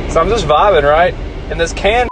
So I'm just vibing, right? And this can